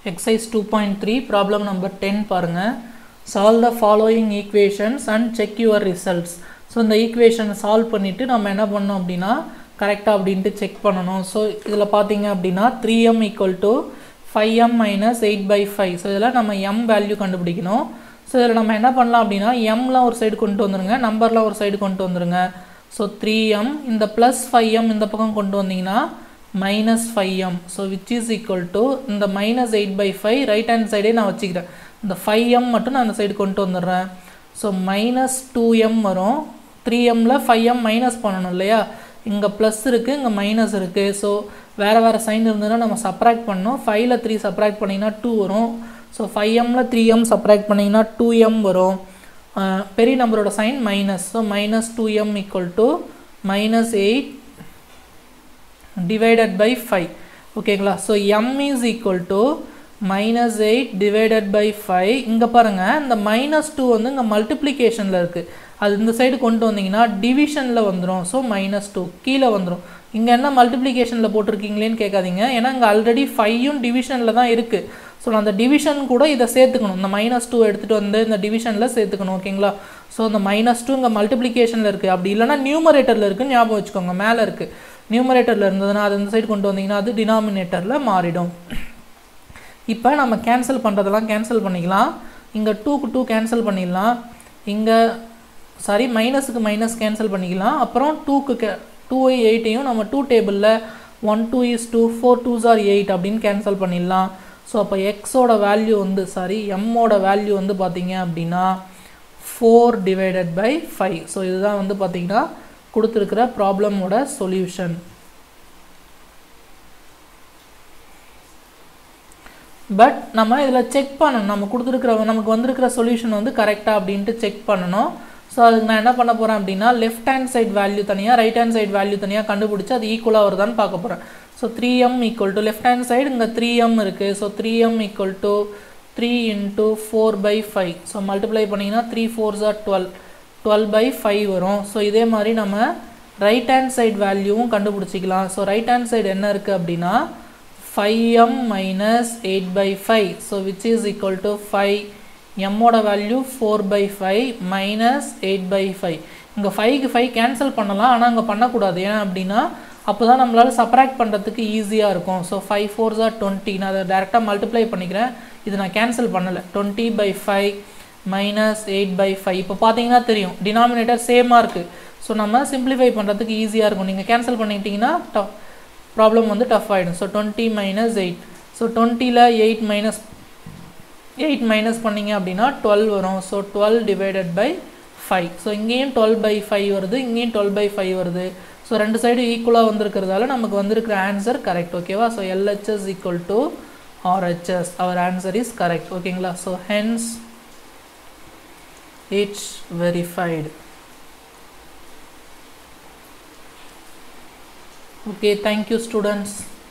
Exercise 2.3 problem number 10 பாருங்க. Solve the following equations and check your results. So இந்த equation solve பண்ணிட்டு நம்ம என்ன பண்ணோம் அப்படினா கரெக்ட்டா அப்படினு செக் பண்ணனும். So இதுல பாத்தீங்க அப்படினா 3m equal to 5m minus 8/5. So இதல நம்ம m வேல்யூ கண்டுபிடிக்கணும். So இதல நம்ம என்ன பண்ணலாம் அப்படினா m ல ஒரு சைடு கொண்டு வந்துருங்க, நம்பர்ல ஒரு சைடு கொண்டு வந்துருங்க. So 3m இந்த plus 5m இந்த பக்கம் கொண்டு வந்தீங்கன்னா minus 5m, so which is equal to இந்த minus 8/5 right hand side நான் வச்சுக்கிறேன். இந்த 5m மட்டும் நான் அந்த சைடு கொண்டு வந்துடுறேன். so minus 2m வரும். 3m ல 5m minus பண்ணணும் இல்லையா, இங்க plus இருக்கு இங்க minus இருக்கு. so வேற வேற சைன் இருந்ததுன்னா நம்ம சப்ராக்ட் பண்ணனும். 5 ல 3 சப்ராக்ட் பண்ணீங்கன்னா 2 வரும். so 5m ல 3m சப்ராக்ட் பண்ணீங்கன்னா 2m வரும். பெரிய நம்பரோட sign minus, so minus 2m equal to minus 8 divided by 5. ஓகேங்களா, so m is equal to minus 8 divided by 5. இங்க பாருங்க இந்த minus 2 வந்து இங்க மல்டிப்ளிகேஷன்ல இருக்கு, அது இந்த சைடு கொண்டு வந்தீங்கன்னா டிவிஷன்ல வந்துரும். so minus 2 கீழ வந்துரும். இங்க என்ன மல்டிப்ளிகேஷன்ல போட்டுருக்கீங்களேன்னு கேட்காதீங்க, ஏன்னா இங்க ஆல்ரெடி 5 யும் டிவிஷன்ல தான் இருக்கு. ஸோ அந்த டிவிஷன் கூட இதை சேர்த்துக்கணும், இந்த மைனஸ் 2 எடுத்துகிட்டு வந்து இந்த டிவிஷனில் சேர்த்துக்கணும். ஓகேங்களா, ஸோ இந்த மைனஸ் 2 இங்கே மல்டிப்ளிகேஷனில் இருக்குது, அப்படி இல்லைனா நியூமரேட்டரில் இருக்குன்னு ஞாபகம் வச்சுக்கோங்க. மேலே இருக்குது, நியூமரேட்டரில் இருந்ததுன்னா அது இந்த சைடு கொண்டு வந்தீங்கன்னா அது டினாமினேட்டரில் மாறிடும். இப்போ நம்ம கேன்சல் பண்ணுறதெல்லாம் கேன்சல் பண்ணிக்கலாம். இங்கே 2க்கு 2 கேன்சல் பண்ணிடலாம், இங்கே சாரி மைனஸுக்கு மைனஸ் கேன்சல் பண்ணிக்கலாம். அப்புறம் 2 8ஐயும் நம்ம 2 டேபிளில் 1 2 is 2 4 2s are 8 அப்படின்னு கேன்சல் பண்ணிடலாம். ஸோ அப்போ எக்ஸோட வேல்யூ வந்து சாரி எம்மோட வேல்யூ வந்து பார்த்தீங்க அப்படின்னா 4 divided by 5. ஸோ இதுதான் வந்து பார்த்தீங்கன்னா கொடுத்துருக்கிற ப்ராப்ளமோட சொல்யூஷன். பட் நம்ம இதில் செக் பண்ணணும், நம்ம கொடுத்துருக்கிற நமக்கு வந்திருக்கிற சொல்யூஷன் வந்து கரெக்டாக அப்படின்ட்டு செக் பண்ணணும். ஸோ அதுக்கு நான் என்ன பண்ண போகிறேன் அப்படின்னா லெஃப்ட் ஹேண்ட் சைட் வேல்யூ தனியாக ரைட் ஹேண்ட் சைட் வேல்யூ தனியாக கண்டுபிடிச்சி அது ஈக்குவலாக வருதான்னு பார்க்க போகிறேன். So 3m equal to left hand side இங்கே 3m இருக்குது. So 3m equal to 3 into 4/5. So multiply பண்ணிங்கன்னா 3 4s are 12, 12/5 வரும். ஸோ இதே மாதிரி நம்ம ரைட் ஹேண்ட் சைடு வேல்யூவும் கண்டுபிடிச்சிக்கலாம். ஸோ ரைட் ஹேண்ட் சைடு என்ன இருக்குது அப்படின்னா 5m minus 8/5. So which is equal to 5. mோட வேல்யூ 4/5 minus 8/5. இங்கே 5க்கு 5 கேன்சல் பண்ணலாம், ஆனால் அங்கே பண்ணக்கூடாது. ஏன் அப்படின்னா அப்போ தான் நம்மளால் சப்ராக்ட் பண்ணுறதுக்கு ஈஸியாக இருக்கும். So 5 4s are 20. நான் அதை டேரெக்டாக மல்டிப்ளை பண்ணிக்கிறேன், இது நான் கேன்சல் பண்ணலை. 20/5 minus 8/5. இப்போ பார்த்தீங்கன்னா தெரியும் டினாமினேட்டர் சேமாக இருக்குது. ஸோ நம்ம சிம்பிளிஃபை பண்ணுறதுக்கு ஈஸியாக இருக்கும். நீங்கள் கேன்சல் பண்ணிக்கிட்டிங்கன்னா ப்ராப்ளம் வந்து டஃப் ஆகிடும். So 20 minus 8. ஸோ 20ல் 8 மைனஸ் பண்ணிங்க அப்படின்னா 12 வரும். So 12 divided by 5. ஸோ இங்கேயும் 12/5 வருது, இங்கேயும் 12/5 வருது. ஸோ ரெண்டு சைடு ஈக்குவலாக வந்திருக்கிறதால நமக்கு வந்திருக்கிற ஆன்சர் கரெக்ட். ஓகேவா, so LHS equal to RHS, our answer is correct. ஓகேங்களா, so hence it's verified. Okay, thank you students.